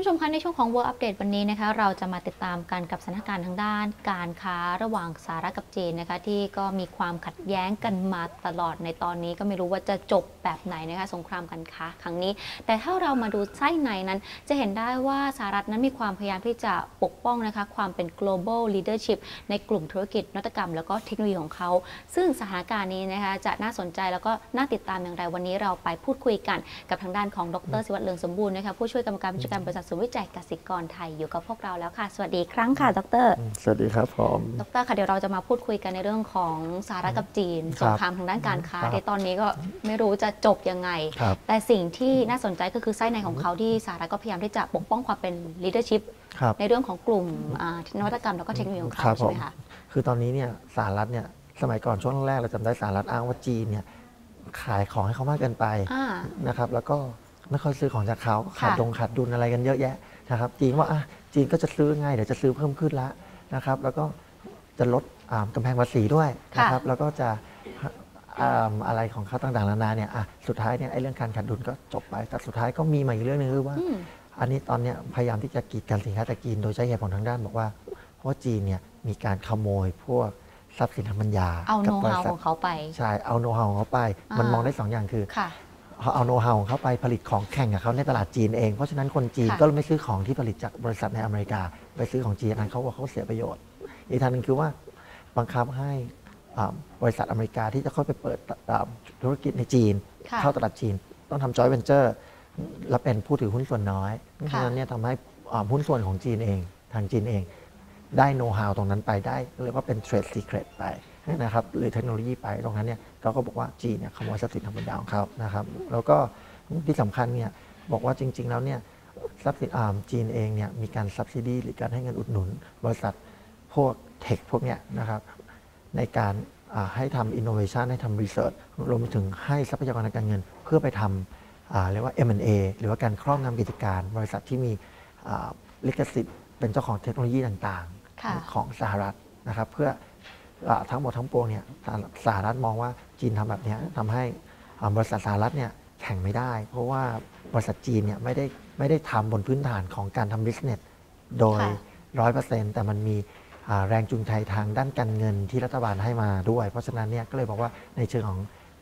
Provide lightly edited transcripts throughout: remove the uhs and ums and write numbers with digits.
ผู้ชมคะในช่วงของ World Update วันนี้นะคะเราจะมาติดตามกันกับสถานการณ์ทางด้านการค้าระหว่างสหรัฐกับจีนนะคะที่ก็มีความขัดแย้งกันมาตลอดในตอนนี้ก็ไม่รู้ว่าจะจบแบบไหนนะคะสงครามการค้าครั้งนี้แต่ถ้าเรามาดูไส้ในนั้นจะเห็นได้ว่าสหรัฐนั้นมีความพยายามที่จะปกป้องนะคะความเป็น global leadership ในกลุ่มธุรกิจนวัตกรรมแล้วก็เทคโนโลยีของเขาซึ่งสถานการณ์นี้นะคะจะน่าสนใจแล้วก็น่าติดตามอย่างไรวันนี้เราไปพูดคุยกันกับทางด้านของดร.ศิวัตรเลืองสมบูรณ์นะคะผู้ช่วยกรรมการผู้จัดการบริษัทศูนย์วิจัยกสิกรไทยอยู่กับพวกเราแล้วค่ะสวัสดีอีกครั้งค่ะดร. สวัสดีครับผมดร.ค่ะเดี๋ยวเราจะมาพูดคุยกันในเรื่องของสหรัฐกับจีนสงครามทางด้านการค้าในตอนนี้ก็ไม่รู้จะจบยังไงแต่สิ่งที่น่าสนใจก็คือไส้ในของเขาที่สหรัฐก็พยายามที่จะปกป้องความเป็น leadership ในเรื่องของกลุ่มนวัตกรรมแล้วก็เทคโนโลยีของเขาใช่ไหมคะคือตอนนี้เนี่ยสหรัฐเนี่ยสมัยก่อนช่วงแรกเราจำได้สหรัฐอ้างว่าจีนเนี่ยขายของให้เขามากเกินไปนะครับแล้วก็ไม่ค่อยซื้อของจากเขาขาดดุลอะไรกันเยอะแยะนะครับจีนว่าจีนก็จะซื้อไงเดี๋ยวจะซื้อเพิ่มขึ้นแล้วนะครับแล้วก็จะลดกำแพงภาษีด้วยนะครับแล้วก็จะอะไรของเขาต่างๆนานาเนี่ยสุดท้ายเนี่ยไอ้เรื่องการขาดดุลก็จบไปแต่สุดท้ายก็มีมาอีกเรื่องนึงคือว่าอันนี้ตอนนี้พยายามที่จะกีดกันสินค้าจากจีนโดยใช้เหตุผลทางด้านบอกว่าเพราะว่าจีนเนี่ยมีการขโมยพวกทรัพย์สินทางปัญญาเอาโน้ตฮาวของเขาไปใช่เอาโน้ตฮาวของเขาไปมันมองได้2 อย่างคือเขาเอาโน้ตฮาวของเขาไปผลิตของแข่งกับเขาในตลาดจีนเองเพราะฉะนั้นคนจีนก็ไม่ซื้อของที่ผลิตจากบริษัทในอเมริกาไปซื้อของจีนนั้นเขาว่าเขาเสียประโยชน์อีกทางนึงคือว่าบังคับให้บริษัทอเมริกาที่จะเข้าไปเปิดธุรกิจในจีนเข้าตลาดจีนต้องทำ joint venture และเป็นผู้ถือหุ้นส่วนน้อยเพราะฉะนั้นเนี่ยทำให้หุ้นส่วนของจีนเองทางจีนเองได้โน้ตฮาวตรงนั้นไปได้เรียกว่าเป็น trade secret ไปนะครับหรือเทคโนโลยีไปตรงนั้นเนี่ยเขาก็บอกว่าจีนเนี่ยขโมยทรัพย์สินทางปัญญาของเขานะครับแล้วก็ที่สำคัญเนี่ยบอกว่าจริงๆแล้วเนี่ยทรัพย์สินจีนเองเนี่ยมีการ subsidy หรือการให้เงินอุดหนุนบริษัทพวกเทคพวกเนี้ยนะครับในการให้ทำ innovation ให้ทำ research รวมไปถึงให้ทรัพยากรทางการเงินเพื่อไปทำเรียกว่า M&A หรือว่าการครอบงำกิจการบริษัทที่มีลิขสิทธิ์เป็นเจ้าของเทคโนโลยีต่างๆของสหรัฐนะครับเพื่อทั้งหมดทั้งปวงเนี่ยสหรัฐมองว่าจีนทำแบบนี้ทำให้บริษัทสหรัฐเนี่ยแข่งไม่ได้เพราะว่าบริษัทจีนเนี่ยไม่ได้ทำบนพื้นฐานของการทำ business โดย 100% แต่มันมีแรงจูงใจทางด้านการเงินที่รัฐบาลให้มาด้วยเพราะฉะนั้นเนี่ยก็เลยบอกว่าในเชิงของ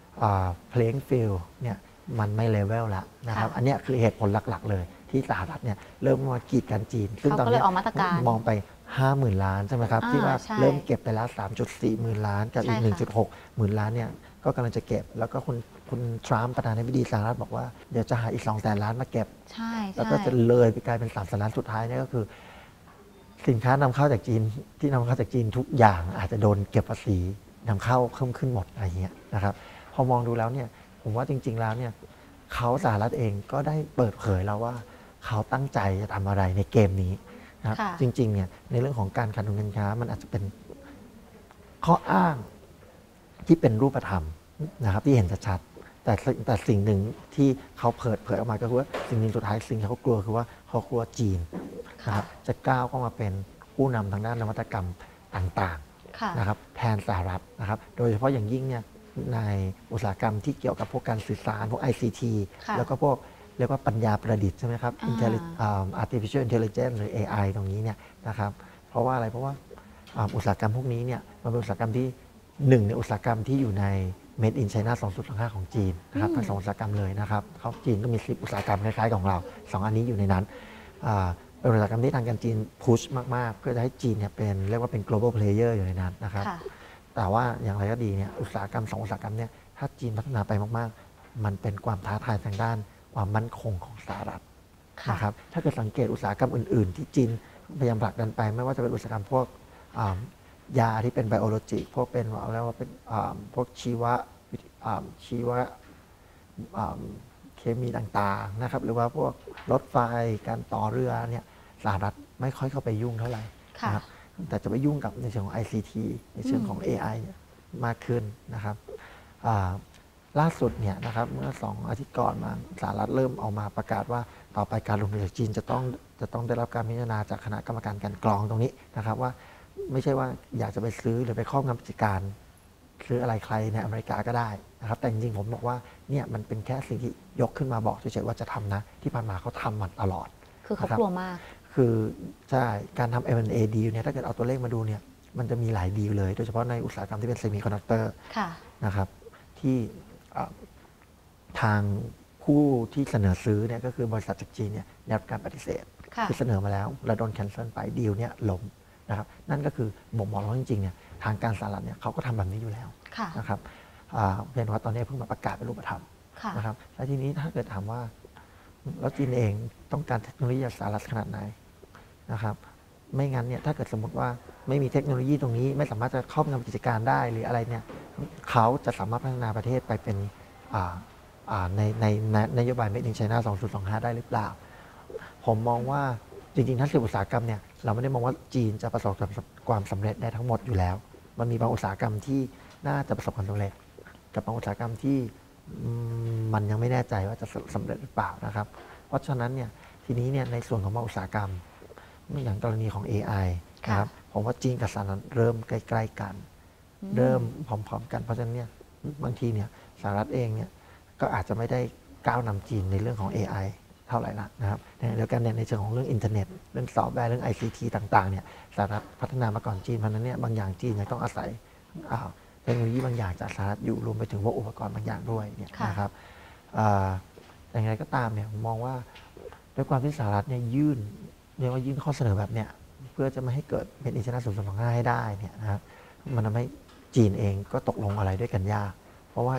playing field เนี่ยมันไม่เลเวลแล้วนะครับอันนี้คือเหตุผลหลักๆเลยที่สหรัฐเนี่ยเริ่มมากีดกันจีนซึ่งตอนนี้มองไป50,000 ล้านใช่ไหมครับที่ว่าเริ่มเก็บไปแล้ว 3.4 หมื่นล้านกับอีก 1.6 หมื่นล้านเนี่ยก็กำลังจะเก็บแล้วก็คุณทรัมป์ประธานาธิบดีสหรัฐบอกว่าเดี๋ยวจะหาอีก 200,000 ล้านมาเก็บแล้วก็จะเลยไปกลายเป็น300,000 ล้านสุดท้ายนี่ก็คือสินค้านำเข้าจากจีนที่นำเข้าจากจีนทุกอย่างอาจจะโดนเก็บภาษีนำเข้าเพิ่มขึ้นหมดอะไรเงี้ยนะครับพอมองดูแล้วเนี่ยผมว่าจริงๆแล้วเนี่ยเขาสหรัฐเองก็ได้เปิดเผยแล้วว่าเขาตั้งใจจะทำอะไรในเกมนี้นะครับจริงๆเนี่ยในเรื่องของการขาดดุลการค้ามันอาจจะเป็นข้ออ้างที่เป็นรูปธรรมนะครับที่เห็นชัดๆแต่สิ่งหนึ่งที่เขาเผยออกมาก็คือว่าสิ่งหนึ่งสุดท้ายสิ่งที่เขากลัวคือว่าเขากลัวจีนนะครับจะก้าวเข้ามาเป็นผู้นำทางด้านนวัตกรรมต่างๆนะครับแทนสหรัฐนะครับโดยเฉพาะอย่างยิ่งเนี่ยในอุตสาหกรรมที่เกี่ยวกับพวกการสื่อสารพวก ICT แล้วก็พวกเรียกว่าปัญญาประดิษฐ์ใช่ไหมครับ artificial intelligence หรือ AI ตรงนี้เนี่ยนะครับเพราะว่าอะไรเพราะว่าอุตสาหกรรมพวกนี้เนี่ยมันเป็นอุตสาหกรรมที่1ในอุตสาหกรรมที่อยู่ใน Made in China 2.5 ของจีนนะครับทั้ง2อุตสาหกรรมเลยนะครับเขาจีนก็มี10อุตสาหกรรมคล้ายๆของเรา2อันนี้อยู่ในนั้นเป็นอุตสาหกรรมที่ทางการจีนพุชมากๆเพื่อจะให้จีนเนี่ยเป็นเรียกว่าเป็น global player อยู่ในนั้นนะครับแต่ว่าอย่างไรก็ดีเนี่ยอุตสาหกรรม2อุตสาหกรรมเนี่ยถ้าจีนพัฒนาไปมากๆมันเป็นความท้าทายทางด้านความมั่นคงของสหรัฐนะครับถ้าเกิดสังเกตอุตสาหกรรมอื่นๆที่จีนพยายามผลักดันไปไม่ว่าจะเป็นอุตสาหกรรมพวกยาที่เป็นไบโอโลจิพวกเป็นอะไรว่าเป็นพวกชีวเคมีต่างๆนะครับหรือว่าพวกรถไฟการต่อเรือเนี่ยสหรัฐไม่ค่อยเข้าไปยุ่งเท่าไหร่นะครับแต่จะไปยุ่งกับในเชิงของ ICT ในเชิงของ AI มากขึ้นนะครับล่าสุดเนี่ยนะครับเมื่อ2 อาทิตย์ก่อนมาสหรัฐเริ่มเอามาประกาศว่าต่อไปการลงทุนจากจีนจะต้องได้รับการพิจารณาจากคณะกรรมการการกรองตรงนี้นะครับว่าไม่ใช่ว่าอยากจะไปซื้อหรือไปครอบงำกิจการซื้ออะไรใครในอเมริกาก็ได้นะครับแต่จริงๆผมบอกว่าเนี่ยมันเป็นแค่สิ่งที่ยกขึ้นมาบอกเฉยๆว่าจะทำนะที่ผ่านมาเขาทำมันตลอดคือเขากลัวมากคือใช่การทำ M&A ดีลเนี่ยถ้าเกิดเอาตัวเลขมาดูเนี่ยมันจะมีหลายดีลเลยโดยเฉพาะในอุตสาหกรรมที่เป็นเซมิคอนดักเตอร์นะครับที่ทางผู้ที่เสนอซื้อเนี่ยก็คือบริษัทจากจีนเนี่ยได้รับการปฏิเสธคือเสนอมาแล้วแล้วโดนแคนเซิลไปดีลเนี่ยล้มนะครับนั่นก็คือบ่งบอกว่าจริงๆเนี่ยทางการสหรัฐเนี่ยเขาก็ทำแบบนี้อยู่แล้วนะครับเพียงแต่ว่าตอนนี้เพิ่งมาประกาศเป็นรูปธรรมนะครับแล้วทีนี้ถ้าเกิดถามว่าแล้วจีนเองต้องการเทคโนโลยีจากสหรัฐขนาดไหนนะครับไม่งั้นเนี่ยถ้าเกิดสมมติว่าไม่มีเทคโนโลยีตรงนี้ไม่สามารถจะครอบงำกิจการได้หรืออะไรเนี่ยเขาจะสามารถพัฒนาประเทศไปเป็นในนโยบาย Made in China 2025 ได้หรือเปล่าผมมองว่าจริงๆทั้ง10อุตสาหกรรมเนี่ยเราไม่ได้มองว่าจีนจะประสบความสำเร็จได้ทั้งหมดอยู่แล้วมันมีบางอุตสาหกรรมที่น่าจะประสบความสำเร็จกับบางอุตสาหกรรมที่มันยังไม่แน่ใจว่าจะสำเร็จหรือเปล่านะครับเพราะฉะนั้นเนี่ยทีนี้เนี่ยในส่วนของบางอุตสาหกรรมอย่างกรณีของ AI นะครับผมว่าจีนกับสหรัฐเริ่มใกล้ๆกันเริ่มพร้อมๆกันเพราะฉะนั้นเนี่ยบางทีเนี่ยสหรัฐเองเนี่ยก็อาจจะไม่ได้ก้าวนำจีนในเรื่องของ AI เท่าไหร่ละนะครับเดียวกันในเชิงของเรื่องอินเทอร์เน็ตเรื่องซอฟต์แวร์เรื่อง ICT ต่างๆเนี่ยสหรัฐพัฒนามาก่อนจีนเพราะนั้นเนี่ยบางอย่างจีนยังต้องอาศัยเทคโนโลยีบางอย่างจากสหรัฐอยู่รวมไปถึงพวกอุปกรณ์บางอย่างด้วยเนี่ยนะครับอย่างไรก็ตามเนี่ยผมมองว่าด้วยความที่สหรัฐเนี่ยเรียกว่ายื่นข้อเสนอแบบเนี้ยเพื่อจะไม่ให้เกิดเป็นอินเทอร์เน็ต2025ให้ได้เนี่ยนะครับมันทำให้จีนเองก็ตกลงอะไรด้วยกันยากเพราะว่า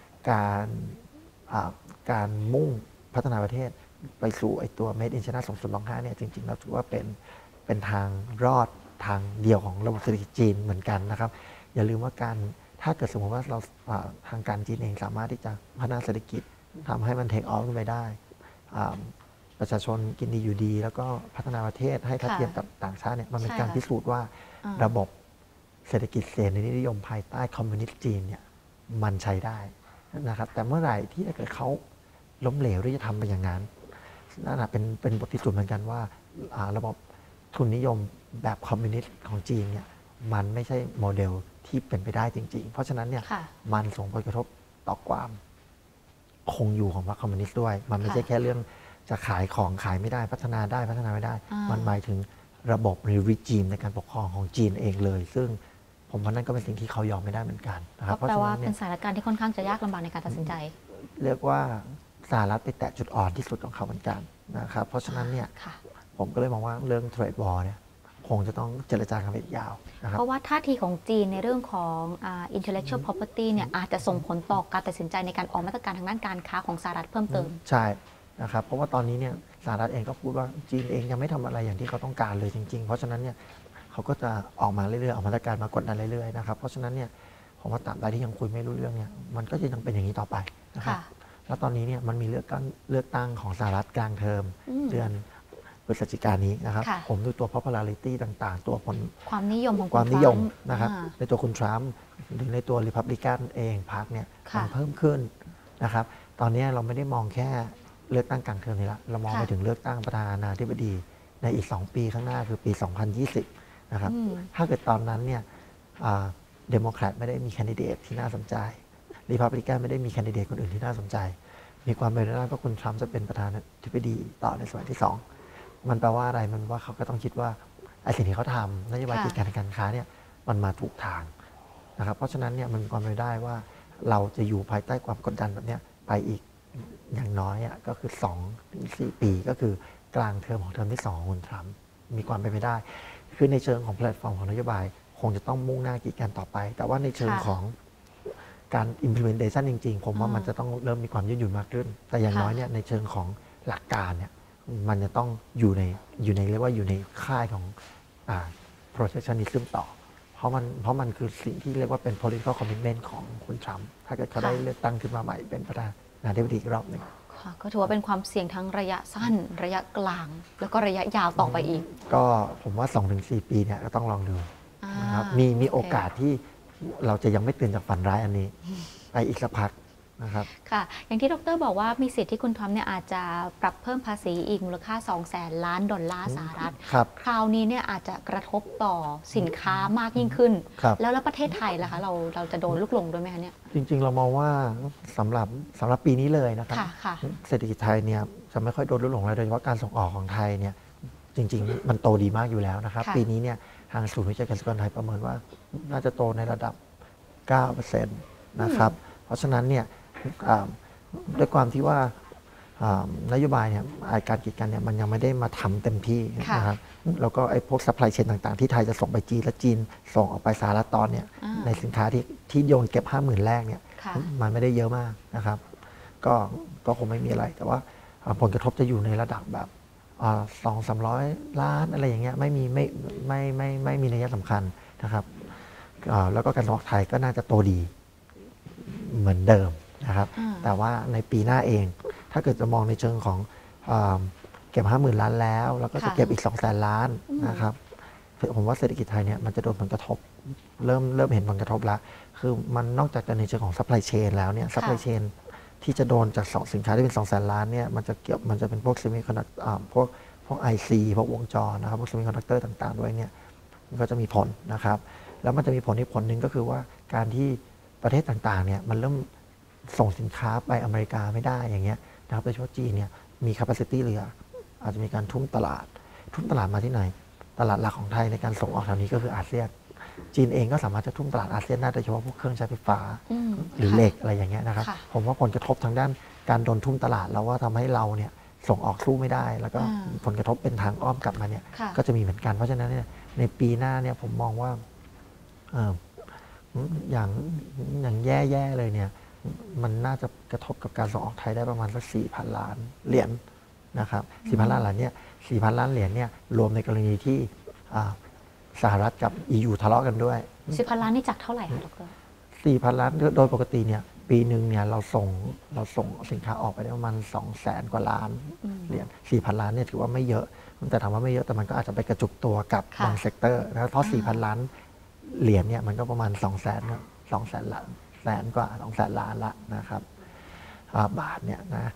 การมุ่งพัฒนาประเทศไปสู่ไอ้ตัว Made in China 2025เนี่ยจริงๆเราถือว่าเป็นทางรอดทางเดียวของระบบเศรษฐกิจจีนเหมือนกันนะครับอย่าลืมว่าถ้าเกิดสมมติว่าเราทางการจีนเองสามารถที่จะพัฒนาเศรษฐกิจทำให้มันเทคออฟขึ้นไปได้ประชาชนกินดีอยู่ดีแล้วก็พัฒนาประเทศให้ทัดเทียมกับต่างชาติเนี่ยมันเป็นการพิสูจน์ว่าระบบเศรษฐกิจเสรีนิยมภายใต้คอมมิวนิสต์จีนเนี่ยมันใช้ได้นะครับแต่เมื่อไหร่ที่เกิดเขาล้มเหลวที่จะทำไปอย่างนั้นนั่นเป็นบทพิสูจน์เหมือนกันว่าระบบทุนนิยมแบบคอมมิวนิสต์ของจีนเนี่ยมันไม่ใช่โมเดลที่เป็นไปได้จริงๆเพราะฉะนั้นเนี่ยมันส่งผลกระทบต่อความคงอยู่ของพรรคคอมมิวนิสต์ด้วยมันไม่ใช่แค่เรื่องจะขายของขายไม่ได้พัฒนาได้พัฒนาไม่ได้มันหมายถึงระบบหรือรีจิมในการปกครองของจีนเองเลยซึ่งผมว่านั่นก็เป็นสิ่งที่เขายอมไม่ได้เหมือนกันนะครับเพราะแปลว่าเป็นสถานการณ์ที่ค่อนข้างจะยากลำบากในการตัดสินใจเรียกว่าสหรัฐไปแตะจุดอ่อนที่สุดของเขาเหมือนกันนะครับเพราะฉะนั้นเนี่ยผมก็เลยมองว่าเรื่องเทรดวอร์เนี่ยคงจะต้องเจรจากันไปยาวนะครับเพราะว่าท่าทีของจีนในเรื่องของintellectual property เนี่ยอาจจะส่งผลต่อการตัดสินใจในการออกมาตรการทางด้านการค้าของสหรัฐเพิ่มเติมใช่นะครับเพราะว่าตอนนี้เนี่ยสหรัฐเองก็พูดว่าจีนเองยังไม่ทำอะไรอย่างที่เขาต้องการเลยจริงๆเพราะฉะนั้นเนี่ยเขาก็จะออกมาเรื่อยๆออกมาตรการมากดดันเรื่อยๆนะครับเพราะฉะนั้นเนี่ยผมว่าตราบใดที่ยังคุยไม่รู้เรื่องเนี่ยมันก็จะยังเป็นอย่างนี้ต่อไปนะครับแล้วตอนนี้เนี่ยมันมีเลือกตั้งของสหรัฐกลางเทอมเดือนพฤศจิกายนนี้นะครับผมดูตัว popularity ต่างๆตัวผลความนิยมของความนิยมนะครับในตัวคุณทรัมป์หรือในตัว Republican เองพรรคเนี่ยมันเพิ่มขึ้นนะครับตอนนี้เราไม่ได้มองแค่เลือกตั้งกลางเทอมนี้ละเรามองไปถึงเลือกตั้งประธานาธิบดีในอีก2 ปีข้างหน้าคือปี 2020 นะครับถ้าเกิดตอนนั้นเนี่ยเดโมแครตไม่ได้มีแคนดิเดตที่น่าสนใจรีพับลิกันไม่ได้มีแคนดิเดตคนอื่นที่น่าสนใจมีความเป็นไปได้ว่าคุณทรัมป์จะเป็นประธานาธิบดีต่อในสมัยที่2มันแปลว่าอะไรมันว่าเขาก็ต้องคิดว่าไอ้สิ่งที่เขาทำนโยบายกิจการค้าเนี่ยมันมาถูกทางนะครับเพราะฉะนั้นเนี่ยมันมีความเป็นไปได้ว่าเราจะอยู่ภายใต้ความกดดันแบบนี้ไปอีกอย่างน้อยก็คือ2-4 ปีก็คือกลางเทอมของเทอมที่2ของคุณทรัมป์มีความเป็นไปได้คือในเชิงของแพลตฟอร์มของนโยบายคงจะต้องมุ่งหน้ากิจการต่อไปแต่ว่าในเชิงของการ implementation จริงๆผมว่ามันจะต้องเริ่มมีความยืดหยุ่นมากขึ้นแต่อย่างน้อยเนี่ยในเชิงของหลักการเนี่ยมันจะต้องอยู่ในเรียกว่าอยู่ในค่ายของprotectionism ต่อเพราะมันคือสิ่งที่เรียกว่าเป็น political commitment ของคุณทรัมป์ถ้าเกิดเขาได้เลือกตั้งขึ้นมาใหม่เป็นประธานาธิบดีอีกรอบหนึ่งก็ถือว่าเป็นความเสี่ยงทั้งระยะสั้นระยะกลางแล้วก็ระยะยาวต่อไปอีกก็ผมว่า 2-4 ปีเนี่ยก็ต้องลองดูนะครับมีโอกาสที่เราจะยังไม่ตื่นจากฝันร้ายอันนี้ไปอีกสักพักนะครับค่ะอย่างที่ดรบอกว่ามีสิทธิ์ที่คุณทอมเนี่ยอาจจะปรับเพิ่มภาษีอีกมูลค่า$200,000 ล้านสหรัฐครับคราวนี้เนี่ยอาจจะกระทบต่อสินค้ามากยิ่งขึ้นครับแล้วประเทศไทยล่ะคะเราจะโดนลูกหลงด้วยไหมคะเนี่ยจริงๆเรามองว่าสำหรับปีนี้เลยนะครับค่ะเศรษฐกิจไทยเนี่ยจะไม่ค่อยโดนลูกหลงเลยโดยเฉพาะการส่งออกของไทยเนี่ยจริงๆมันโตดีมากอยู่แล้วนะครับค่ะปีนี้เนี่ยทางศูนย์วิจัยเกษตรกรไทยประเมินว่าน่าจะโตในระดับ 9% นะครับเพราะฉะนั้นเนี่ยอ่าด้วยความที่ว่านโยบายเนี่ยการกีดกันเนี่ยมันยังไม่ได้มาทำเต็มที่นะครับแล้วก็ไอ้พวกซัพพลายเชนต่างๆที่ไทยจะส่งไปจีนและจีนส่งออกไปสหรัฐตอนเนี่ยในสินค้าที่โยนเก็บ 50,000 แรกเนี่ยมันไม่ได้เยอะมากนะครับก็คงไม่มีอะไรแต่ว่าผลกระทบจะอยู่ในระดับแบบ200-300 ล้านอะไรอย่างเงี้ยไม่มีนัยสำคัญนะครับแล้วก็การส่งออกไทยก็น่าจะโตดีเหมือนเดิมนะครับแต่ว่าในปีหน้าเองถ้าเกิดจะมองในเชิงของเก็บ 50,000 ล้านแล้วก็จะเก็บอีก 200,000 ล้านนะครับผมว่าเศรษฐกิจไทยเนี่ยมันจะโดนผลกระทบเริ่มเห็นผลกระทบแล้วคือมันนอกจากจะในเชิงของซัพพลายเชนแล้วเนี่ยซัพพลายเชนที่จะโดนจากสินค้าที่เป็น 200,000 ล้านเนี่ยมันจะเป็นพวกเซมิคอนดักพวก IC พวกวงจรนะครับพวกเซมิคอนดักเตอร์ต่างๆด้วยเนี่ยมันก็จะมีผลนะครับแล้วมันจะมีผลอีกผลหนึ่งก็คือว่าการที่ประเทศต่างๆเนี่ยมันเริ่มส่งสินค้าไปอเมริกาไม่ได้อย่างเงี้ยนะครับโดยเฉพาะจีนเนี่ยมี capacity เหลืออาจจะมีการทุ่มตลาดมาที่ไหนตลาดหลักของไทยในการส่งออกแถวนี้ก็คืออาเซียนจีนเองก็สามารถจะทุ่มตลาดอาเซียนได้โดยเฉพาะพวกเครื่องใช้ไฟฟ้าหรือเหล็กอะไรอย่างเงี้ยนะครับผมว่าผลกระทบทางด้านการโดนทุ่มตลาดแล้วว่าทำให้เราเนี่ยส่งออกสู้ไม่ได้แล้วก็ผลกระทบเป็นทางอ้อมกลับมาเนี่ยก็จะมีเหมือนกันเพราะฉะนั้นเนี่ยในปีหน้าเนี่ยผมมองว่าอย่างแย่ๆเลยเนี่ยมันน่าจะกระทบกับการส่งออกไทยได้ประมาณสัก 4,000 ล้านเหรียญนะครับ 4,000 ล้านเหรียญเนี่ย 4,000 ล้านเหรียญเนี่ยรวมในกรณีที่สหรัฐกับ EU ทะเลาะกันด้วย 4,000 ล้านนี่จากเท่าไหร่คะดร 4,000 ล้านโดยปกติเนี่ยปีหนึ่งเนี่ยเราส่งสินค้าออกไปได้ประมาณ 200,000 กว่าล้านเหรียญ 4,000 ล้านเนี่ยถือว่าไม่เยอะแต่ถามว่าไม่เยอะแต่มันก็อาจจะไปกระจุกตัวกับบางเซกเตอร์นะเพราะ 4,000 ล้านเหรียญเนี่ยมันก็ประมาณ 200,000 ล้านแสนกว่า 200,000 ล้านละนะครับบาทเนี่ยนะ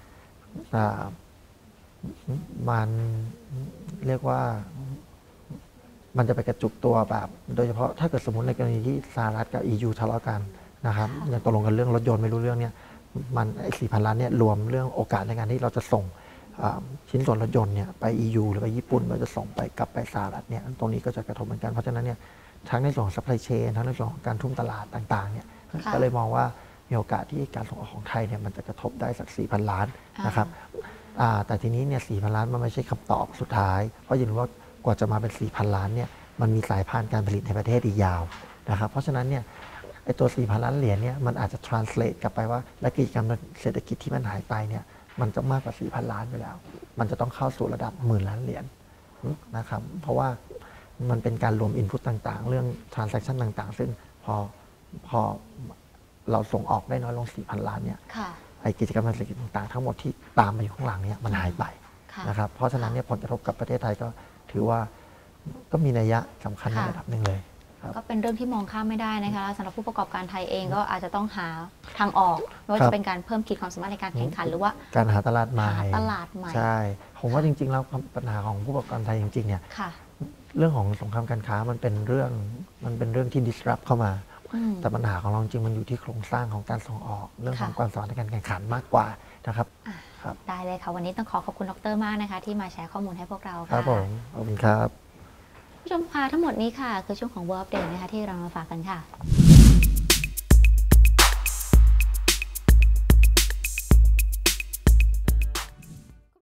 มันเรียกว่ามันจะไปกระจุกตัวแบบโดยเฉพาะถ้าเกิดสมมติในกรณีที่สหรัฐกับ EU ทะเลาะกันนะครับอย่างตกลงกันเรื่องรถยนต์ไม่รู้เรื่องเนี่ยมัน4,000 ล้านเนี่ยรวมเรื่องโอกาสในการที่เราจะส่งชิ้นส่วนรถยนต์เนี่ยไป EU หรือไปญี่ปุ่นเราจะส่งไปกลับไปสหรัฐเนี่ยตรงนี้ก็จะกระทบเหมือนกันเพราะฉะนั้นเนี่ยทั้งในส่วนของ supply chain ทั้งในส่วนของการทุ่มตลาดต่างๆเนี่ยก็เลยมองว่ามีโอกาสที่การส่งออกของไทยเนี่ยมันจะกระทบได้สัก 4,000 ล้านนะครับแต่ทีนี้เนี่ย 4,000 ล้านมันไม่ใช่คำตอบสุดท้ายเพราะอย่างว่ากว่าจะมาเป็น 4,000 ล้านเนี่ยมันมีสายพานการผลิตในประเทศอีกยาวนะครับเพราะฉะนั้นเนี่ยไอ้ตัว 4,000 ล้านเหรียญเนี่ยมันอาจจะ translate กลับไปว่าและกิจกรรมเศรษฐกิจที่มันหายไปเนี่ยมันจะมากกว่า 4,000 ล้านไปแล้วมันจะต้องเข้าสู่ระดับหมื่นล้านเหรียญนะครับเพราะว่ามันเป็นการรวม input ต่างๆเรื่อง transaction ต่างๆซึ่งพอเราส่งออกได้น้อยลง 4,000 ล้านเนี่ยไอ้กิจกรรมเศรษฐกิจต่างๆทั้งหมดที่ตามมาอยู่ข้างหลังเนี่ยมันหายไปนะครับเพราะฉะนั้นเนี่ยผลกระทบกับประเทศไทยก็ถือว่าก็มีนัยยะสำคัญในระดับหนึ่งเลยก็เป็นเรื่องที่มองข้ามไม่ได้นะคะสำหรับผู้ประกอบการไทยเองก็อาจจะต้องหาทางออกไม่ว่าจะเป็นการเพิ่มขีดความสามารถในการแข่งขันหรือว่าการหาตลาดใหม่ใช่ผมว่าจริงๆแล้วปัญหาของผู้ประกอบการไทยจริงๆเนี่ยเรื่องของสงครามการค้ามันเป็นเรื่องที่ disrupt เข้ามาแต่ปัญหาของเราจริงมันอยู่ที่โครงสร้างของการส่งออกเรื่องของความสามารถในการแข่งขันมากกว่านะครับได้เลยค่ะวันนี้ต้องขอบคุณดร.มากนะคะที่มาแชร์ข้อมูลให้พวกเราค่ะครับผมขอบคุณครับผู้ชมคะทั้งหมดนี้ค่ะคือช่วงของ World Update นะคะที่เรามาฝากกันค่ะ